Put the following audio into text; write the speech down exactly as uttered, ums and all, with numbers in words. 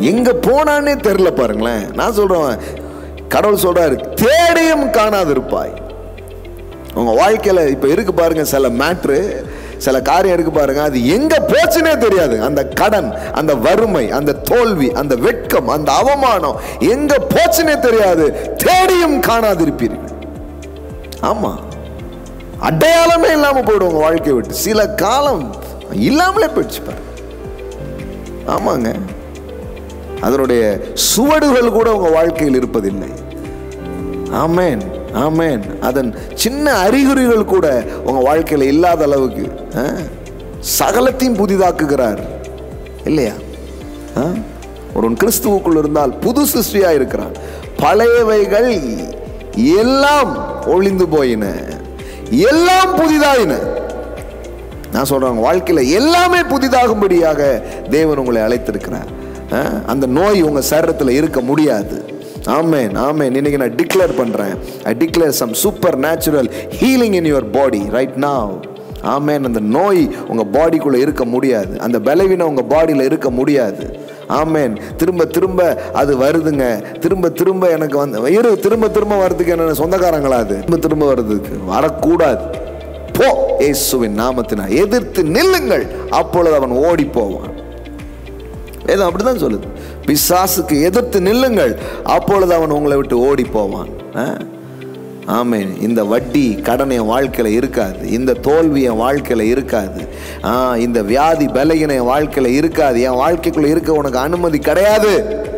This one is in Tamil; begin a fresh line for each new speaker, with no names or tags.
எங்க போனானே தெரியல பாருங்களேன். நான் சொல்றேன், கடவுள் சொல்றாரு தேடியும் காணாது இருப்பாய். உங்க வாழ்க்கையில இப்ப இருக்கு பாருங்க சில மேட்ரு, சில காரியம் இருக்கு பாருங்க, அது எங்க போச்சுனே தெரியாது. அந்த கடன், அந்த வறுமை, அந்த தோல்வி, அந்த வெட்கம், அந்த அவமானம் எங்க போச்சுனே தெரியாது. தேடியும் காணாது இருப்பீர்கள். ஆமா, அடையாளமே இல்லாம போயிடும் உங்க வாழ்க்கையை விட்டு. சில காலம் இல்லாமலே போயிடுச்சு பாரு. ஆமாங்க, அதனுடைய சுவடுகள் கூட உங்க வாழ்க்கையில் இருப்பதில்லை. ஆமேன், ஆமேன். அதன் சின்ன அறிகுறிகள் கூட உங்க வாழ்க்கையில இல்லாத அளவுக்கு சகலத்தையும் புதிதாக்குகிறார் இல்லையா? ஒருவன் கிறிஸ்துவுக்குள் இருந்தால் புது சிருஷ்டியா இருக்கிறான். பழையவைகள் எல்லாம் ஒளிந்து போயின, எல்லாம் புதிதாயின. நான் சொல்றேன், வாழ்க்கையில எல்லாமே புதிதாகும்படியாக தேவன் உங்களை அழைத்திருக்கிறார். அந்த நோய் உங்க சரீரத்தில் இருக்க முடியாது. ஆமென், ஆமென். இன்னைக்கு நான் டிக்ளேர் பண்றேன், I declare some supernatural healing in your body right now. Amen. அந்த நோய் உங்க பாடிக்குள்ள இருக்க முடியாது, அந்த பலவீனம் உங்க பாடியில இருக்க முடியாது. ஆமென். திரும்ப திரும்ப அது வருதுங்க, திரும்ப திரும்ப எனக்கு வந்து இரு திரும்ப திரும்ப வர்றதுக்கு என்ன சொந்தக்காரங்களா? அது திரும்ப திரும்ப வர்றதுக்கு வரக்கூடாது. போ, இயேசுவின் நாமத்தினால் எதிர்த்து நில்லுங்கள், அப்பொழுது அவன் ஓடி போவான். வேதம் அப்படிதான் சொல்லுது, பிசாசுக்கு எதிர்த்து நில்லுங்கள், அப்பொழுது அவன் உங்களை விட்டு ஓடி போவான். ஆமென். இந்த வட்டி கடன் என் வாழ்க்கையில இருக்காது, இந்த தோல்வி என் வாழ்க்கையில இருக்காது, இந்த வியாதி பலகீனம் என் வாழ்க்கையில இருக்காது. என் வாழ்க்கைக்குள்ள இருக்க உனக்கு அனுமதி கிடையாது.